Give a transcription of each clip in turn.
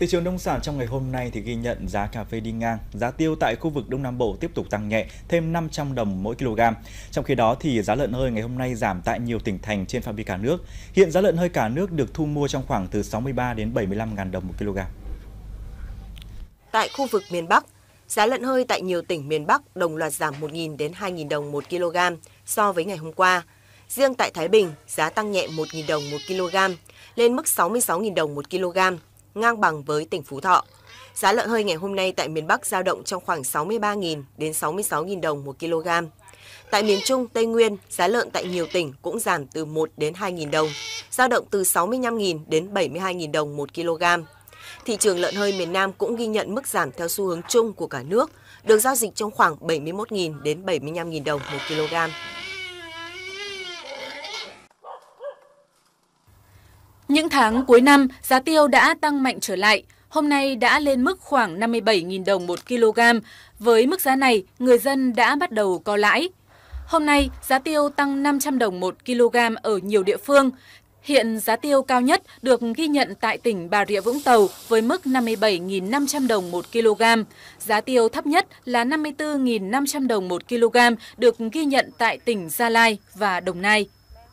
Thị trường nông sản trong ngày hôm nay thì ghi nhận giá cà phê đi ngang, giá tiêu tại khu vực Đông Nam Bộ tiếp tục tăng nhẹ, thêm 500 đồng mỗi kg. Trong khi đó thì giá lợn hơi ngày hôm nay giảm tại nhiều tỉnh thành trên phạm vi cả nước. Hiện giá lợn hơi cả nước được thu mua trong khoảng từ 63 đến 75.000 đồng một kg. Tại khu vực miền Bắc, giá lợn hơi tại nhiều tỉnh miền Bắc đồng loạt giảm 1.000 đến 2.000 đồng một kg so với ngày hôm qua. Riêng tại Thái Bình, giá tăng nhẹ 1.000 đồng một kg, lên mức 66.000 đồng một kg, ngang bằng với tỉnh Phú Thọ. Giá lợn hơi ngày hôm nay tại miền Bắc dao động trong khoảng 63.000 đến 66.000 đồng một kg. Tại miền Trung, Tây Nguyên, giá lợn tại nhiều tỉnh cũng giảm từ 1 đến 2.000 đồng, dao động từ 65.000 đến 72.000 đồng một kg. Thị trường lợn hơi miền Nam cũng ghi nhận mức giảm theo xu hướng chung của cả nước, được giao dịch trong khoảng 71.000 đến 75.000 đồng một kg. Những tháng cuối năm, giá tiêu đã tăng mạnh trở lại. Hôm nay đã lên mức khoảng 57.000 đồng một kg. Với mức giá này, người dân đã bắt đầu có lãi. Hôm nay, giá tiêu tăng 500 đồng một kg ở nhiều địa phương. Hiện giá tiêu cao nhất được ghi nhận tại tỉnh Bà Rịa Vũng Tàu với mức 57.500 đồng một kg. Giá tiêu thấp nhất là 54.500 đồng một kg được ghi nhận tại tỉnh Gia Lai và Đồng Nai.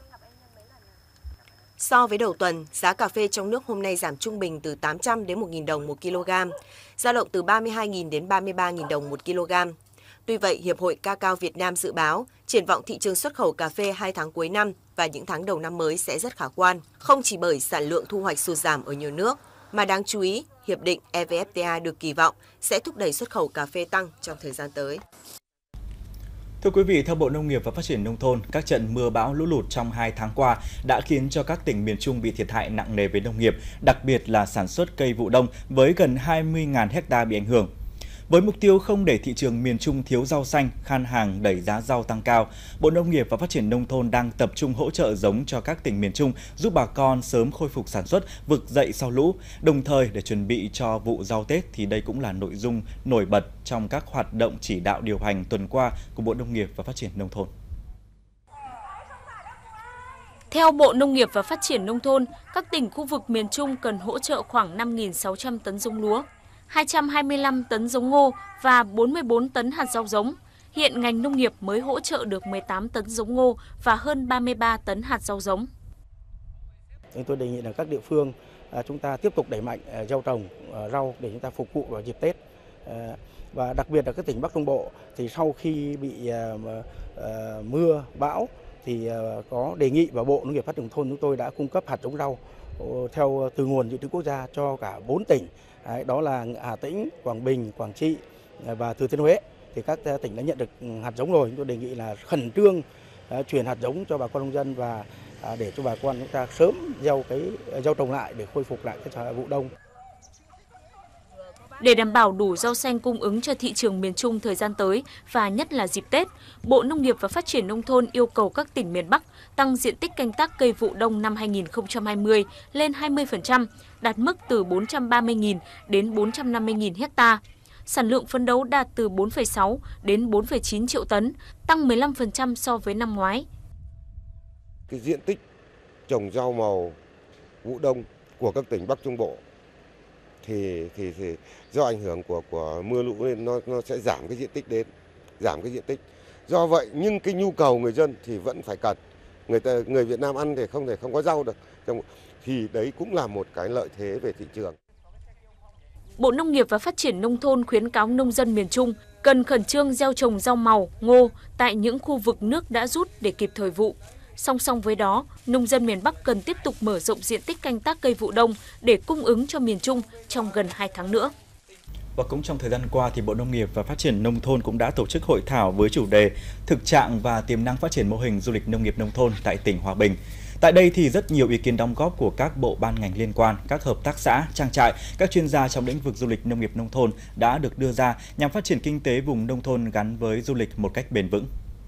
So với đầu tuần, giá cà phê trong nước hôm nay giảm trung bình từ 800 đến 1.000 đồng một kg, dao động từ 32.000 đến 33.000 đồng một kg. Tuy vậy, Hiệp hội Cacao Việt Nam dự báo triển vọng thị trường xuất khẩu cà phê 2 tháng cuối năm và những tháng đầu năm mới sẽ rất khả quan, không chỉ bởi sản lượng thu hoạch sụt giảm ở nhiều nước, mà đáng chú ý, Hiệp định EVFTA được kỳ vọng sẽ thúc đẩy xuất khẩu cà phê tăng trong thời gian tới. Thưa quý vị, theo Bộ Nông nghiệp và Phát triển Nông thôn, các trận mưa bão lũ lụt trong 2 tháng qua đã khiến cho các tỉnh miền Trung bị thiệt hại nặng nề về nông nghiệp, đặc biệt là sản xuất cây vụ đông với gần 20.000 ha bị ảnh hưởng. Với mục tiêu không để thị trường miền Trung thiếu rau xanh, khan hàng đẩy giá rau tăng cao, Bộ Nông nghiệp và Phát triển Nông thôn đang tập trung hỗ trợ giống cho các tỉnh miền Trung giúp bà con sớm khôi phục sản xuất, vực dậy sau lũ. Đồng thời để chuẩn bị cho vụ rau Tết thì đây cũng là nội dung nổi bật trong các hoạt động chỉ đạo điều hành tuần qua của Bộ Nông nghiệp và Phát triển Nông thôn. Theo Bộ Nông nghiệp và Phát triển Nông thôn, các tỉnh khu vực miền Trung cần hỗ trợ khoảng 5.600 tấn giống lúa, 225 tấn giống ngô và 44 tấn hạt rau giống. Hiện ngành nông nghiệp mới hỗ trợ được 18 tấn giống ngô và hơn 33 tấn hạt rau giống. Tôi đề nghị là các địa phương chúng ta tiếp tục đẩy mạnh gieo trồng rau để chúng ta phục vụ vào dịp Tết. Và đặc biệt là các tỉnh Bắc Trung Bộ thì sau khi bị mưa bão thì có đề nghị và Bộ Nông nghiệp Phát triển Nông thôn chúng tôi đã cung cấp hạt giống rau theo từ nguồn dự trữ quốc gia cho cả 4 tỉnh. Đó là Hà Tĩnh, Quảng Bình, Quảng Trị và Thừa Thiên Huế. Thì các tỉnh đã nhận được hạt giống rồi, chúng tôi đề nghị là khẩn trương chuyển hạt giống cho bà con nông dân và để cho bà con chúng ta sớm gieo trồng lại để khôi phục lại cái vụ đông. Để đảm bảo đủ rau xanh cung ứng cho thị trường miền Trung thời gian tới và nhất là dịp Tết, Bộ Nông nghiệp và Phát triển Nông thôn yêu cầu các tỉnh miền Bắc tăng diện tích canh tác cây vụ đông năm 2020 lên 20%, đạt mức từ 430.000 đến 450.000 ha. Sản lượng phấn đấu đạt từ 4,6 đến 4,9 triệu tấn, tăng 15% so với năm ngoái. Cái diện tích trồng rau màu vụ đông của các tỉnh Bắc Trung Bộ thì do ảnh hưởng của mưa lũ nên nó sẽ giảm cái diện tích. Do vậy nhưng cái nhu cầu người dân thì vẫn phải cần. Người Việt Nam ăn thì không thể không có rau được. Thì đấy cũng là một cái lợi thế về thị trường. Bộ Nông nghiệp và Phát triển Nông thôn khuyến cáo nông dân miền Trung cần khẩn trương gieo trồng rau màu, ngô tại những khu vực nước đã rút để kịp thời vụ. Song song với đó, nông dân miền Bắc cần tiếp tục mở rộng diện tích canh tác cây vụ đông để cung ứng cho miền Trung trong gần 2 tháng nữa. Và cũng trong thời gian qua thì Bộ Nông nghiệp và Phát triển Nông thôn cũng đã tổ chức hội thảo với chủ đề Thực trạng và tiềm năng phát triển mô hình du lịch nông nghiệp nông thôn tại tỉnh Hòa Bình. Tại đây thì rất nhiều ý kiến đóng góp của các bộ ban ngành liên quan, các hợp tác xã, trang trại, các chuyên gia trong lĩnh vực du lịch nông nghiệp nông thôn đã được đưa ra nhằm phát triển kinh tế vùng nông thôn gắn với du lịch một cách bền vững.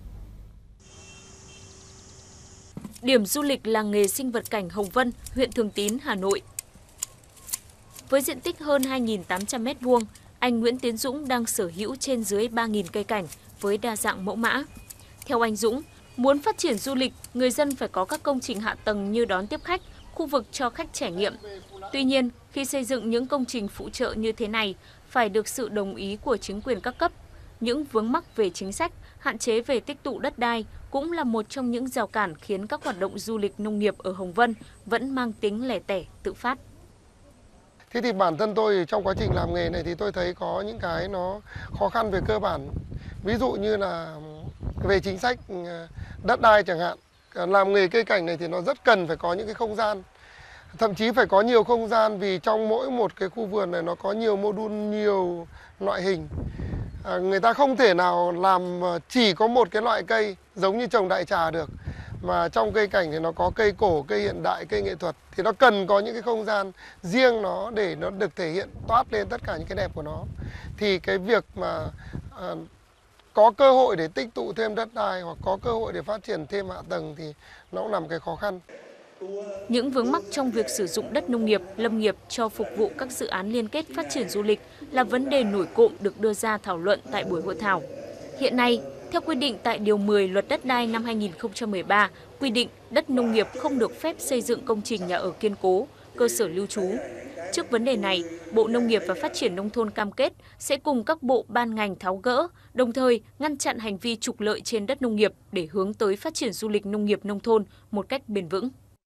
Điểm du lịch làng nghề sinh vật cảnh Hồng Vân, huyện Thường Tín, Hà Nội. Với diện tích hơn 2.800 m², anh Nguyễn Tiến Dũng đang sở hữu trên dưới 3.000 cây cảnh với đa dạng mẫu mã. Theo anh Dũng, muốn phát triển du lịch, người dân phải có các công trình hạ tầng như đón tiếp khách, khu khu vực cho khách trải nghiệm. Tuy nhiên, khi xây dựng những công trình phụ trợ như thế này, phải được sự đồng ý của chính quyền các cấp. Những vướng mắc về chính sách, hạn chế về tích tụ đất đai cũng là một trong những rào cản khiến các hoạt động du lịch nông nghiệp ở Hồng Vân vẫn mang tính lẻ tẻ, tự phát. Thế thì bản thân tôi trong quá trình làm nghề này thì tôi thấy có những cái nó khó khăn về cơ bản. Ví dụ như là về chính sách đất đai chẳng hạn. Làm nghề cây cảnh này thì nó rất cần phải có những cái không gian. Thậm chí phải có nhiều không gian vì trong mỗi một cái khu vườn này nó có nhiều module, nhiều loại hình. Người ta không thể nào làm chỉ có một cái loại cây giống như trồng đại trà được. Mà trong cây cảnh thì nó có cây cổ, cây hiện đại, cây nghệ thuật. Thì nó cần có những cái không gian riêng nó để nó được thể hiện toát lên tất cả những cái đẹp của nó. Thì cái việc mà có cơ hội để tích tụ thêm đất đai hoặc có cơ hội để phát triển thêm hạ tầng thì nó cũng là một cái khó khăn. Những vướng mắc trong việc sử dụng đất nông nghiệp, lâm nghiệp cho phục vụ các dự án liên kết phát triển du lịch là vấn đề nổi cộm được đưa ra thảo luận tại buổi hội thảo. Hiện nay, theo quy định tại Điều 10 Luật Đất đai năm 2013, quy định đất nông nghiệp không được phép xây dựng công trình nhà ở kiên cố, cơ sở lưu trú. Trước vấn đề này, Bộ Nông nghiệp và Phát triển Nông thôn cam kết sẽ cùng các bộ ban ngành tháo gỡ, đồng thời ngăn chặn hành vi trục lợi trên đất nông nghiệp để hướng tới phát triển du lịch nông nghiệp nông thôn một cách bền vững.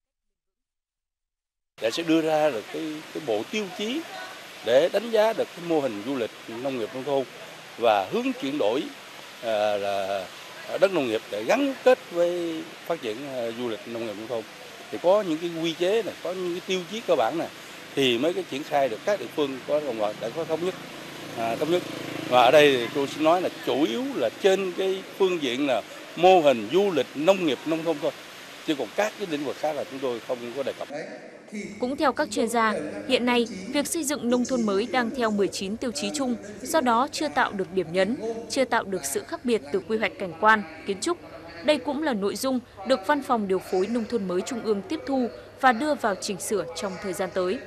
Sẽ đưa ra được cái bộ tiêu chí để đánh giá được cái mô hình du lịch nông nghiệp nông thôn và hướng chuyển đổi là đất nông nghiệp để gắn kết với phát triển du lịch nông nghiệp nông thôn. Thì có những cái quy chế này, có những cái tiêu chí cơ bản này thì mới cái triển khai được, các địa phương có đồng loạt để có thống nhất. Và ở đây thì tôi xin nói là chủ yếu là trên cái phương diện là mô hình du lịch nông nghiệp nông thôn thôi. Chứ còn các cái lĩnh vực khác là chúng tôi không có đề cập. Cũng theo các chuyên gia, hiện nay việc xây dựng nông thôn mới đang theo 19 tiêu chí chung, do đó chưa tạo được điểm nhấn, chưa tạo được sự khác biệt từ quy hoạch cảnh quan, kiến trúc. Đây cũng là nội dung được Văn phòng Điều phối Nông thôn mới Trung ương tiếp thu và đưa vào chỉnh sửa trong thời gian tới.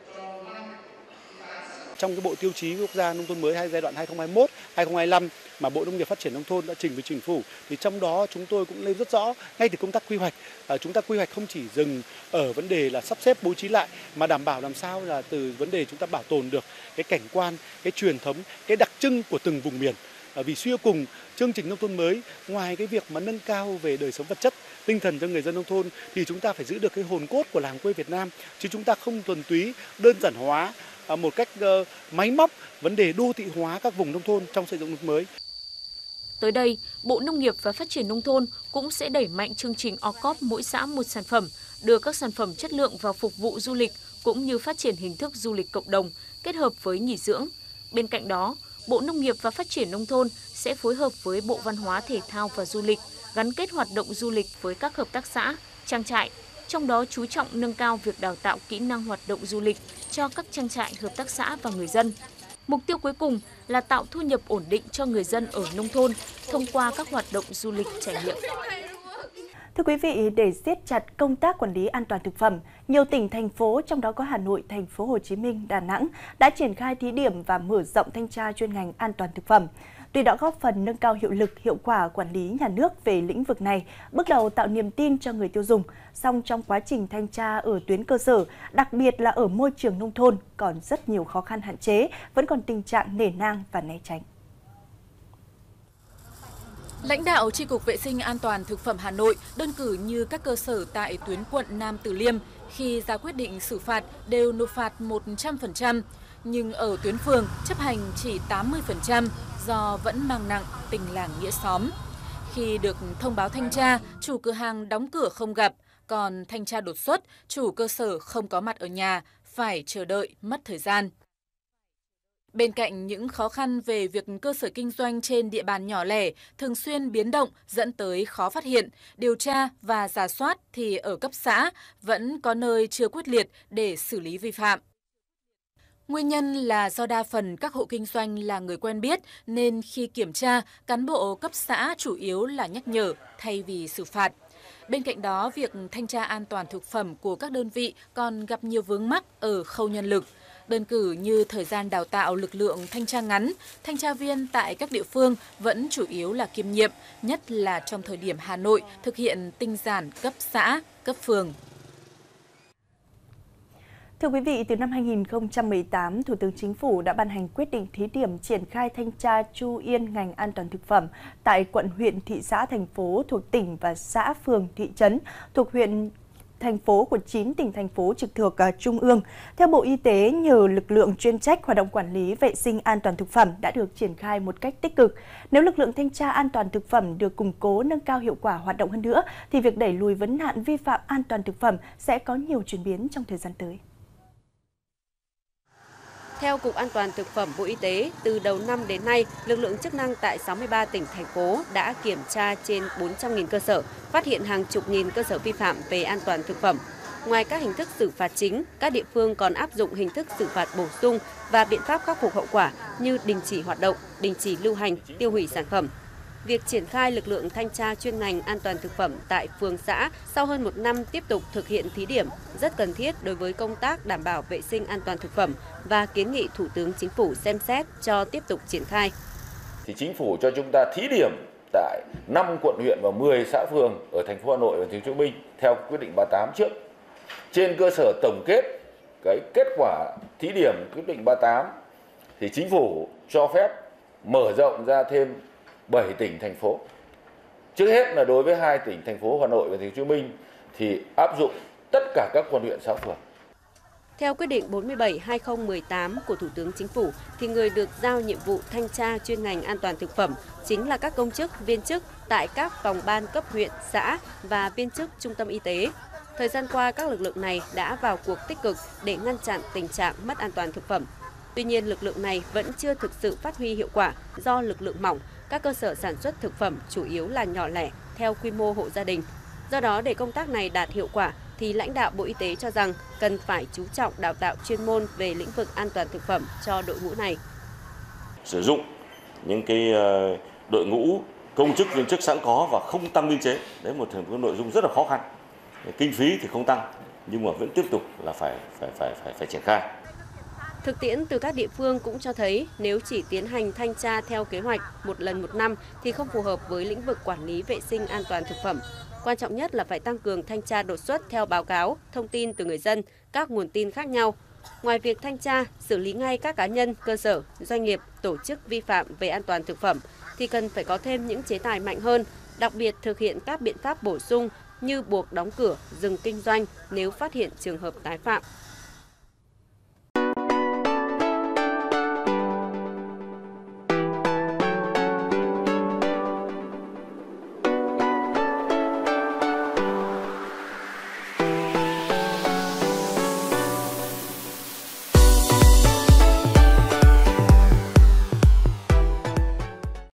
Trong cái bộ tiêu chí quốc gia nông thôn mới giai đoạn 2021-2025 mà Bộ Nông nghiệp Phát triển Nông thôn đã trình với Chính phủ, thì trong đó chúng tôi cũng nêu rất rõ ngay từ công tác quy hoạch. Chúng ta quy hoạch không chỉ dừng ở vấn đề là sắp xếp bố trí lại, mà đảm bảo làm sao là từ vấn đề chúng ta bảo tồn được cái cảnh quan, cái truyền thống, cái đặc trưng của từng vùng miền. Vì suy cho cùng, chương trình nông thôn mới ngoài cái việc mà nâng cao về đời sống vật chất, tinh thần cho người dân nông thôn thì chúng ta phải giữ được cái hồn cốt của làng quê Việt Nam, chứ chúng ta không thuần túy đơn giản hóa một cách máy móc vấn đề đô thị hóa các vùng nông thôn trong xây dựng nông thôn mới. Tới đây, Bộ Nông nghiệp và Phát triển Nông thôn cũng sẽ đẩy mạnh chương trình OCOP mỗi xã một sản phẩm, đưa các sản phẩm chất lượng vào phục vụ du lịch cũng như phát triển hình thức du lịch cộng đồng kết hợp với nghỉ dưỡng. Bên cạnh đó, Bộ Nông nghiệp và Phát triển Nông thôn sẽ phối hợp với Bộ Văn hóa Thể thao và Du lịch gắn kết hoạt động du lịch với các hợp tác xã, trang trại, trong đó chú trọng nâng cao việc đào tạo kỹ năng hoạt động du lịch cho các trang trại, hợp tác xã và người dân. Mục tiêu cuối cùng là tạo thu nhập ổn định cho người dân ở nông thôn thông qua các hoạt động du lịch trải nghiệm. Thưa quý vị, để siết chặt công tác quản lý an toàn thực phẩm, nhiều tỉnh, thành phố, trong đó có Hà Nội, Thành phố Hồ Chí Minh, Đà Nẵng đã triển khai thí điểm và mở rộng thanh tra chuyên ngành an toàn thực phẩm. Tuy đã góp phần nâng cao hiệu lực, hiệu quả quản lý nhà nước về lĩnh vực này, bước đầu tạo niềm tin cho người tiêu dùng, song trong quá trình thanh tra ở tuyến cơ sở, đặc biệt là ở môi trường nông thôn, còn rất nhiều khó khăn hạn chế, vẫn còn tình trạng nể nang và né tránh. Lãnh đạo Chi cục Vệ sinh An toàn Thực phẩm Hà Nội đơn cử như các cơ sở tại tuyến quận Nam Từ Liêm khi ra quyết định xử phạt đều nộp phạt 100%, nhưng ở tuyến phường chấp hành chỉ 80% do vẫn mang nặng tình làng nghĩa xóm. Khi được thông báo thanh tra, chủ cửa hàng đóng cửa không gặp, còn thanh tra đột xuất, chủ cơ sở không có mặt ở nhà, phải chờ đợi mất thời gian. Bên cạnh những khó khăn về việc cơ sở kinh doanh trên địa bàn nhỏ lẻ thường xuyên biến động dẫn tới khó phát hiện, điều tra và rà soát thì ở cấp xã vẫn có nơi chưa quyết liệt để xử lý vi phạm. Nguyên nhân là do đa phần các hộ kinh doanh là người quen biết nên khi kiểm tra, cán bộ cấp xã chủ yếu là nhắc nhở thay vì xử phạt. Bên cạnh đó, việc thanh tra an toàn thực phẩm của các đơn vị còn gặp nhiều vướng mắc ở khâu nhân lực. Đơn cử như thời gian đào tạo lực lượng thanh tra ngắn, thanh tra viên tại các địa phương vẫn chủ yếu là kiêm nhiệm, nhất là trong thời điểm Hà Nội thực hiện tinh giản cấp xã, cấp phường. Thưa quý vị, từ năm 2018, Thủ tướng Chính phủ đã ban hành quyết định thí điểm triển khai thanh tra Chu Yên ngành an toàn thực phẩm tại quận, huyện, thị xã, thành phố thuộc tỉnh và xã, phường, thị trấn thuộc huyện, thành phố của 9 tỉnh, thành phố trực thuộc Trung ương. Theo Bộ Y tế, nhờ lực lượng chuyên trách, hoạt động quản lý vệ sinh an toàn thực phẩm đã được triển khai một cách tích cực. Nếu lực lượng thanh tra an toàn thực phẩm được củng cố, nâng cao hiệu quả hoạt động hơn nữa, thì việc đẩy lùi vấn nạn vi phạm an toàn thực phẩm sẽ có nhiều chuyển biến trong thời gian tới. Theo Cục An toàn Thực phẩm Bộ Y tế, từ đầu năm đến nay, lực lượng chức năng tại 63 tỉnh, thành phố đã kiểm tra trên 400.000 cơ sở, phát hiện hàng chục nghìn cơ sở vi phạm về an toàn thực phẩm. Ngoài các hình thức xử phạt chính, các địa phương còn áp dụng hình thức xử phạt bổ sung và biện pháp khắc phục hậu quả như đình chỉ hoạt động, đình chỉ lưu hành, tiêu hủy sản phẩm. Việc triển khai lực lượng thanh tra chuyên ngành an toàn thực phẩm tại phường xã sau hơn 1 năm tiếp tục thực hiện thí điểm rất cần thiết đối với công tác đảm bảo vệ sinh an toàn thực phẩm và kiến nghị Thủ tướng Chính phủ xem xét cho tiếp tục triển khai. Thì Chính phủ cho chúng ta thí điểm tại 5 quận huyện và 10 xã phường ở thành phố Hà Nội và thành phố Hồ Chí Minh theo quyết định 38 trước. Trên cơ sở tổng kết cái kết quả thí điểm quyết định 38 thì Chính phủ cho phép mở rộng ra thêm 7 tỉnh, thành phố. Trước hết là đối với 2 tỉnh, thành phố Hà Nội và thành phố Hồ Chí Minh thì áp dụng tất cả các quận huyện, xã phường. Theo quyết định 47/2018 của Thủ tướng Chính phủ thì người được giao nhiệm vụ thanh tra chuyên ngành an toàn thực phẩm chính là các công chức, viên chức tại các phòng ban cấp huyện, xã và viên chức trung tâm y tế. Thời gian qua, các lực lượng này đã vào cuộc tích cực để ngăn chặn tình trạng mất an toàn thực phẩm. Tuy nhiên, lực lượng này vẫn chưa thực sự phát huy hiệu quả do lực lượng mỏng, các cơ sở sản xuất thực phẩm chủ yếu là nhỏ lẻ, theo quy mô hộ gia đình. Do đó, để công tác này đạt hiệu quả, thì lãnh đạo Bộ Y tế cho rằng cần phải chú trọng đào tạo chuyên môn về lĩnh vực an toàn thực phẩm cho đội ngũ này. Sử dụng những cái đội ngũ công chức, viên chức sẵn có và không tăng biên chế, đấy một nội dung rất là khó khăn. Kinh phí thì không tăng, nhưng mà vẫn tiếp tục là phải triển khai. Thực tiễn từ các địa phương cũng cho thấy nếu chỉ tiến hành thanh tra theo kế hoạch một lần một năm thì không phù hợp với lĩnh vực quản lý vệ sinh an toàn thực phẩm. Quan trọng nhất là phải tăng cường thanh tra đột xuất theo báo cáo, thông tin từ người dân, các nguồn tin khác nhau. Ngoài việc thanh tra, xử lý ngay các cá nhân, cơ sở, doanh nghiệp, tổ chức vi phạm về an toàn thực phẩm thì cần phải có thêm những chế tài mạnh hơn, đặc biệt thực hiện các biện pháp bổ sung như buộc đóng cửa, dừng kinh doanh nếu phát hiện trường hợp tái phạm.